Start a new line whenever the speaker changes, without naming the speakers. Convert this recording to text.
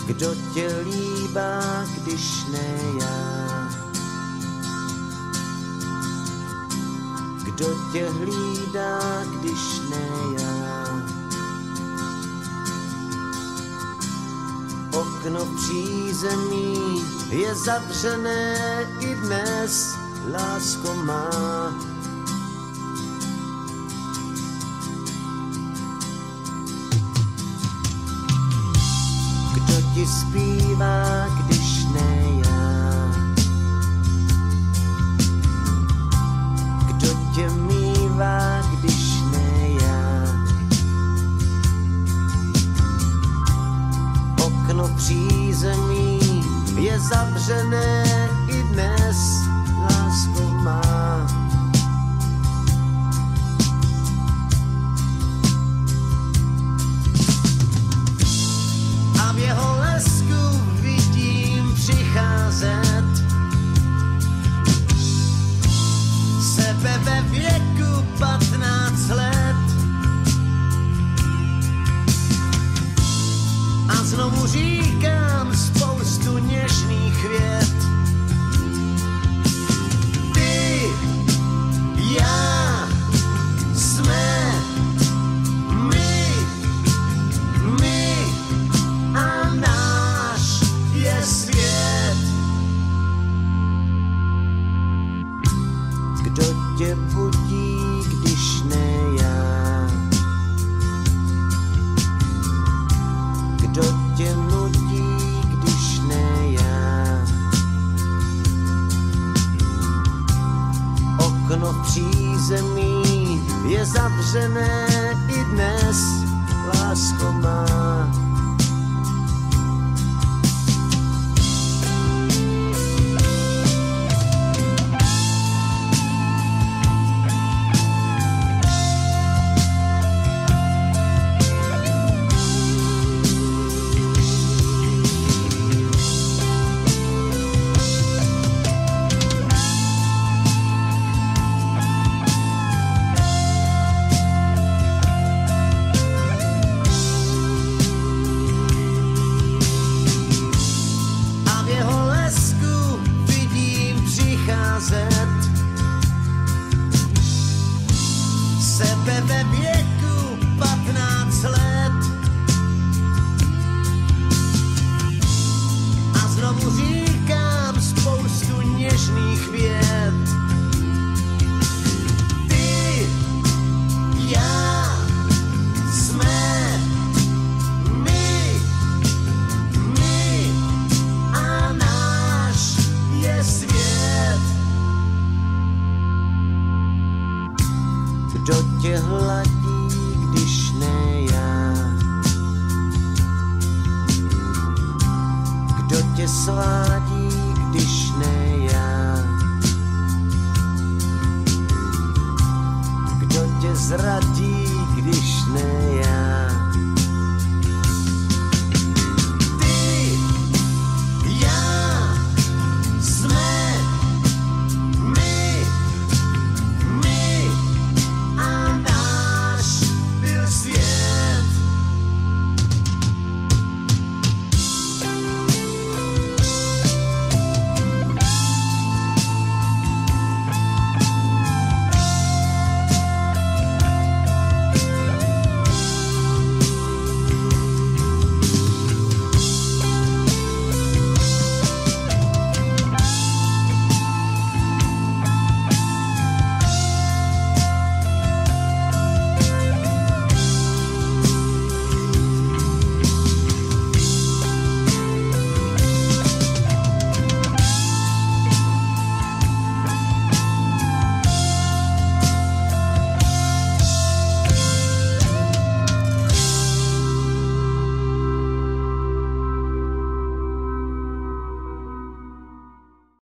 Kdo tě líbá, když ne já? Kdo tě hlídá, když ne já? Okno v přízemí je zavřené i dnes, lásko má. Kdo ti zpívá, když ne já? Kdo tě mívá, když ne já? Okno v přízemí je zavřené i dnes, lásko má. A v jeho lesku vidím přicházet sebe ve věku 15 let. A znovu říkám spoustu něžných vět. Ty, já, jsme my a náš je svět. Kdo tě budí, když ne já? Kdo tě nudí, když ne já? Okno v přízemí je zavřené i dnes, lásko má. Sebe ve věku 15 let. A znovu říkám spoustu něžných vět. Ty, já, jsme my a náš je svět. Kdo tě hladí, když ne já? Kdo tě svádí,